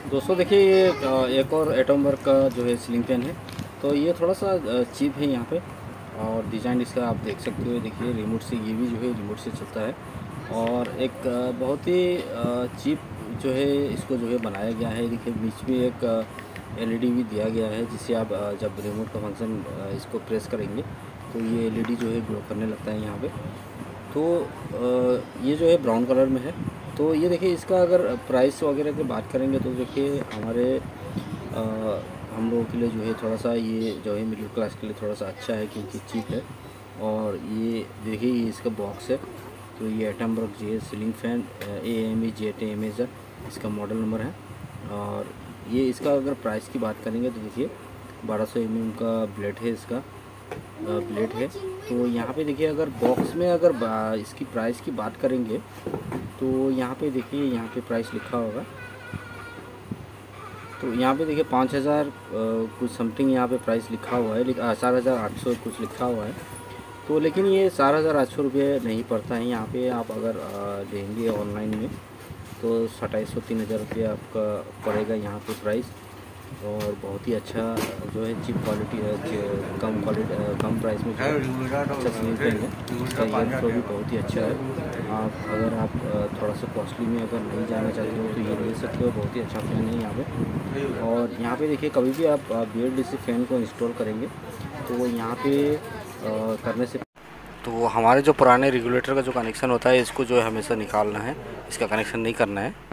दोस्तों देखिए ये एक और एटम वर्क का जो है सीलिंग फैन है। तो ये थोड़ा सा चीप है यहाँ पे, और डिज़ाइन इसका आप देख सकते हो। देखिए रिमोट से, ये भी जो है रिमोट से चलता है। और एक बहुत ही चीप जो है इसको जो है बनाया गया है। देखिए बीच में एक एलईडी भी दिया गया है, जिससे आप जब रिमोट का फंक्शन इसको प्रेस करेंगे तो ये एलईडी जो है ग्लो करने लगता है यहाँ पे। तो ये जो है ब्राउन कलर में है। तो ये देखिए इसका अगर प्राइस वगैरह की बात करेंगे तो देखिए हमारे हम लोगों के लिए जो है थोड़ा सा ये जो है मिडिल क्लास के लिए थोड़ा सा अच्छा है, क्योंकि चीप है। और ये देखिए ये इसका बॉक्स है। तो ये एटम वर्क जे सीलिंग फैन AME-JT इसका मॉडल नंबर है। और ये इसका अगर प्राइस की बात करेंगे तो देखिए 1200 mm का ब्लेड है, इसका ब्लेड है। तो यहाँ पे देखिए अगर बॉक्स में अगर इसकी प्राइस की बात करेंगे तो यहाँ पे देखिए, यहाँ पे प्राइस लिखा होगा। तो यहाँ पे देखिए 5000 कुछ समथिंग यहाँ पे प्राइस लिखा हुआ है, 4800 कुछ लिखा हुआ है। तो लेकिन ये 4800 रुपये नहीं पड़ता है। यहाँ पे आप अगर लेंगे ऑनलाइन में तो 2700-3000 रुपये आपका पड़ेगा यहाँ पे प्राइस। और बहुत ही अच्छा जो है चीप क्वालिटी है, कम प्राइस में अच्छा सीलिंग फैन है। इसका एयर फ्लो भी बहुत ही अच्छा है। आप थोड़ा सा कॉस्टली में अगर नहीं जाना चाहते हो तो ये ले सकते हो। बहुत ही अच्छा फ़ैन है यहाँ पे। और यहाँ पे देखिए कभी भी आप BLDC फ़ैन को इंस्टॉल करेंगे तो यहाँ पे करने से तो हमारे जो पुराने रेगुलेटर का जो कनेक्शन होता है, इसको जो है हमेशा निकालना है, इसका कनेक्शन नहीं करना है।